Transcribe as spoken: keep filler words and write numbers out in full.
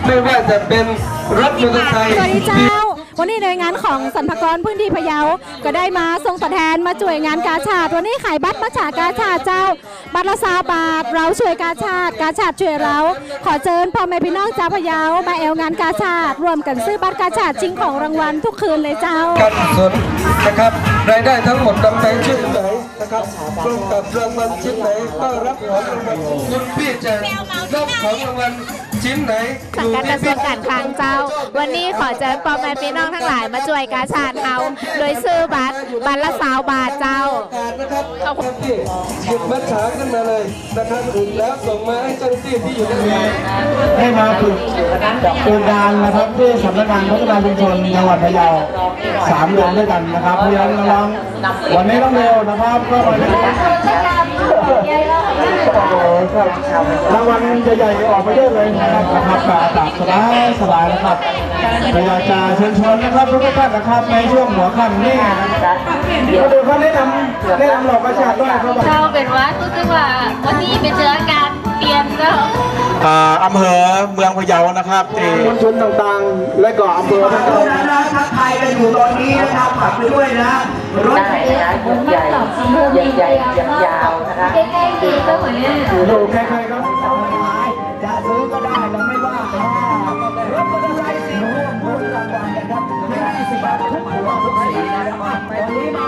ไม่ว่าจะเป็นรถมอเตอร์ไซค์สวัสดีเจ้าวันนี้หน่วยงานของสรรพากรพื้นที่พะเยาก็ได้มาส่งตัวแทนมาช่วยงานกาชาดวันนี้ขายบัตรมาฉากาชาดเจ้าบัตรละสามบาทเราช่วยกาชาดกาชาดช่วยเราขอเชิญพ่อแม่พี่น้องชาวพะเยามาแอลงานกาชาดรวมกันซื้อบัตรกาชาดชิงของรางวัลทุกคืนเลยเจ้าการกุศลนะครับรายได้ทั้งหมดนำไปช่วยไหนนะครับรวมกับรางวัลชิ้นไหนก็รับของรางวัลคุณพี่จะรับของรางวัลชิ้นไหนสังกัดกระทรวงการคลังเจ้าวันนี้ขอเชิญพ่อแม่พี่น้องทั้งหลายมาช่วยกาชาดเฮาโดยซื้อบัตรบัตรละสามบาทเจ้าขอบคุณที่หยิบบัตรฉางขึ้นมาเลยนะครับถึงแล้วส่งมาให้เจ้าหน้าที่ที่อยู่ในงานให้มาฝึกฝึกงานนะครับที่สำนักงานพัฒนาชุมชนจังหวัดพะเยาสามเดือนด้วยกันนะครับพะเยาน้องๆวันนี้ต้องเร็วนะครับก็มาได้รางวัลใหญ่ๆออกมาเยอะเลยนะครับนะครับแบบสบายสบายนะครับพยายามจะเชิญชวนนะครับทุกท่านนะครับในช่วงหัวค่ำนี่เดี๋ยวดูเขาแนะนำแนะนำหลอกประชาชนด้วยครับเจ้าเป็นว่ารู้สึกว่าวันนี้เป็นเจอการเปลี่ยนเจ้าอำเภอเมืองพะเยานะครับที่มณฑลต่างๆและก็อำเภอต่างๆนะทักทายกันอยู่ตอนนี้นะครับขับไปด้วยนะรถได้นะรถใหญ่ใหญ่ๆยาวๆนะคะดูใครๆก็ไม่ต้องจะซื้อก็ได้เราไม่ว่ารถมอเตอร์ไซค์สีม่วงบุญรางวัลนะครับยี่สิบบาททุกหัวทุกสีนะครับตอนนี้มา